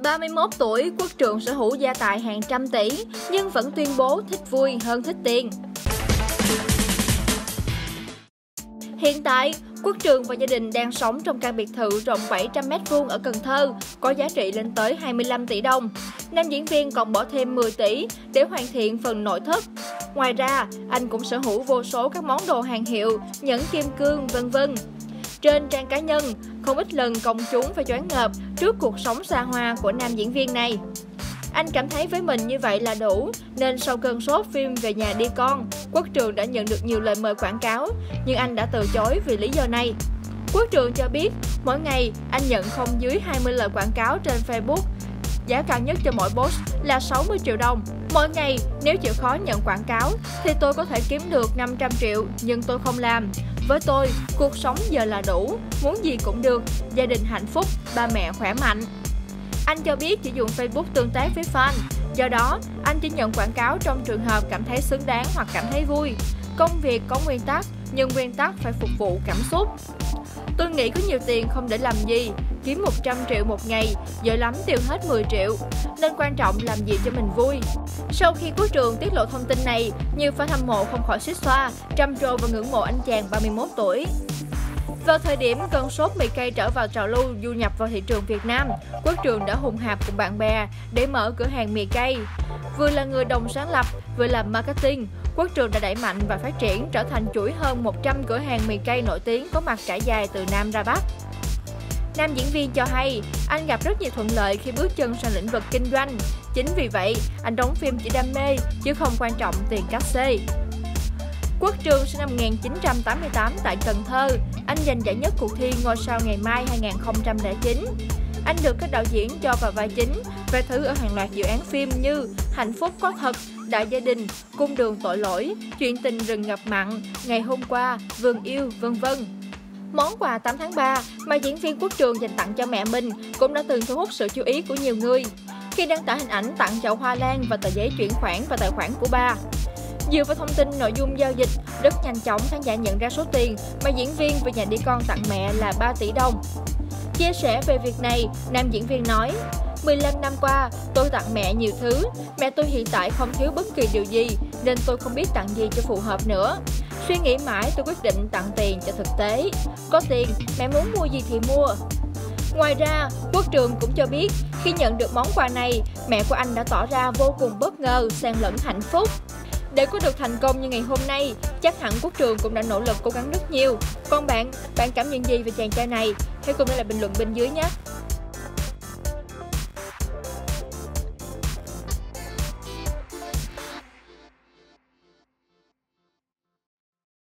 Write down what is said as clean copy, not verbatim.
31 tuổi, Quốc Trường sở hữu gia tài hàng trăm tỷ, nhưng vẫn tuyên bố thích vui hơn thích tiền. Hiện tại, Quốc Trường và gia đình đang sống trong căn biệt thự rộng 700 m² ở Cần Thơ, có giá trị lên tới 25 tỷ đồng. Nam diễn viên còn bỏ thêm 10 tỷ để hoàn thiện phần nội thất. Ngoài ra, anh cũng sở hữu vô số các món đồ hàng hiệu, nhẫn kim cương, v.v. Trên trang cá nhân, không ít lần công chúng phải choáng ngợp trước cuộc sống xa hoa của nam diễn viên này. Anh cảm thấy với mình như vậy là đủ, nên sau cơn sốt phim Về Nhà Đi Con, Quốc Trường đã nhận được nhiều lời mời quảng cáo, nhưng anh đã từ chối vì lý do này. Quốc Trường cho biết, mỗi ngày anh nhận không dưới 20 lời quảng cáo trên Facebook. Giá cao nhất cho mỗi post là 60 triệu đồng. Mỗi ngày, nếu chịu khó nhận quảng cáo, thì tôi có thể kiếm được 500 triệu, nhưng tôi không làm. Với tôi, cuộc sống giờ là đủ, muốn gì cũng được, gia đình hạnh phúc, ba mẹ khỏe mạnh. Anh cho biết chỉ dùng Facebook tương tác với fan, do đó anh chỉ nhận quảng cáo trong trường hợp cảm thấy xứng đáng hoặc cảm thấy vui. Công việc có nguyên tắc, nhưng nguyên tắc phải phục vụ cảm xúc. Tôi nghĩ có nhiều tiền không để làm gì, kiếm 100 triệu một ngày, giỏi lắm tiêu hết 10 triệu, nên quan trọng làm gì cho mình vui. Sau khi Quốc Trường tiết lộ thông tin này, nhiều fan hâm mộ không khỏi xuýt xoa, trầm trồ và ngưỡng mộ anh chàng 31 tuổi. Vào thời điểm cơn sốt mì cây trở vào trào lưu du nhập vào thị trường Việt Nam, Quốc Trường đã hùng hạp cùng bạn bè để mở cửa hàng mì cây. Vừa là người đồng sáng lập, vừa làm marketing, Quốc Trường đã đẩy mạnh và phát triển trở thành chuỗi hơn 100 cửa hàng mì cây nổi tiếng có mặt trải dài từ Nam ra Bắc. Nam diễn viên cho hay, anh gặp rất nhiều thuận lợi khi bước chân sang lĩnh vực kinh doanh. Chính vì vậy, anh đóng phim chỉ đam mê, chứ không quan trọng tiền cát xê. Quốc Trường sinh năm 1988 tại Cần Thơ. Anh giành giải nhất cuộc thi Ngôi sao Ngày mai 2009. Anh được các đạo diễn cho vào vai chính, vai thứ ở hàng loạt dự án phim như Hạnh phúc có thật, Đại gia đình, Cung đường tội lỗi, Chuyện tình rừng ngập mặn, Ngày hôm qua, Vườn yêu, v.v. Món quà 8 tháng 3 mà diễn viên Quốc Trường dành tặng cho mẹ mình cũng đã từng thu hút sự chú ý của nhiều người, khi đăng tải hình ảnh tặng chậu hoa lan và tờ giấy chuyển khoản vào tài khoản của bà. Dựa vào thông tin nội dung giao dịch, rất nhanh chóng khán giả nhận ra số tiền mà diễn viên Về Nhà Đi Con tặng mẹ là 3 tỷ đồng. Chia sẻ về việc này, nam diễn viên nói, 15 năm qua, tôi tặng mẹ nhiều thứ, mẹ tôi hiện tại không thiếu bất kỳ điều gì, nên tôi không biết tặng gì cho phù hợp nữa. Suy nghĩ mãi tôi quyết định tặng tiền cho thực tế. Có tiền, mẹ muốn mua gì thì mua. Ngoài ra, Quốc Trường cũng cho biết, khi nhận được món quà này, mẹ của anh đã tỏ ra vô cùng bất ngờ, xen lẫn hạnh phúc. Để có được thành công như ngày hôm nay, chắc hẳn Quốc Trường cũng đã nỗ lực cố gắng rất nhiều. Còn bạn cảm nhận gì về chàng trai này? Hãy cùng để lại bình luận bên dưới nhé!